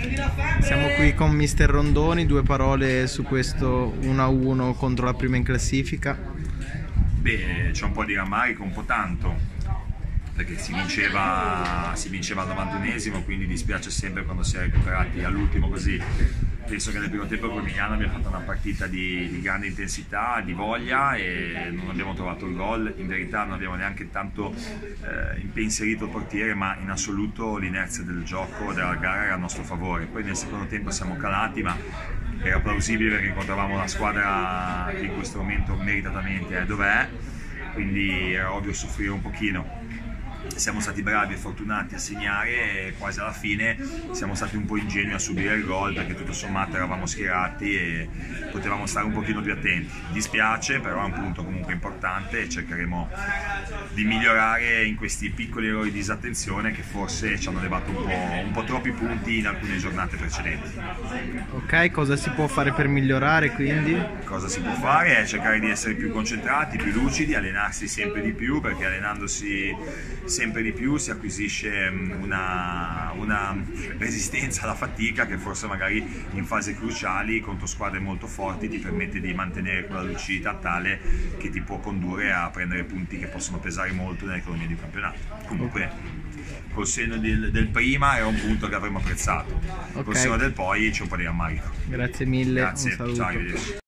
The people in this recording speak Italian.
Siamo qui con Mister Rondoni, due parole su questo 1-1 contro la prima in classifica. Beh, c'è un po' di rammarico, un po' tanto, perché si vinceva al 91esimo, quindi dispiace sempre quando si è recuperati all'ultimo così. Penso che nel primo tempo con Emiliano abbia fatto una partita di grande intensità, di voglia, e non abbiamo trovato il gol. In verità non abbiamo neanche tanto impensierito il portiere, ma in assoluto l'inerzia del gioco, della gara era a nostro favore. Poi nel secondo tempo siamo calati, ma era plausibile perché incontravamo una squadra che in questo momento meritatamente è dov'è, quindi era ovvio soffrire un pochino. Siamo stati bravi e fortunati a segnare, e quasi alla fine siamo stati un po' ingenui a subire il gol, perché tutto sommato eravamo schierati e potevamo stare un pochino più attenti. Dispiace, però è un punto comunque importante e cercheremo di migliorare in questi piccoli errori di disattenzione che forse ci hanno levato un po' troppi punti in alcune giornate precedenti. Ok, cosa si può fare per migliorare quindi? Cosa si può fare è cercare di essere più concentrati, più lucidi, allenarsi sempre di più, perché allenandosi sempre di più si acquisisce una resistenza alla fatica che forse magari in fasi cruciali contro squadre molto forti ti permette di mantenere quella lucidità tale che ti può condurre a prendere punti che possono pesare molto nell'economia di un campionato. Comunque col senno del prima era un punto che avremmo apprezzato, col senno del poi c'è un po' di rammarico. Grazie mille, Grazie, un saluto. ciao, arrivederci.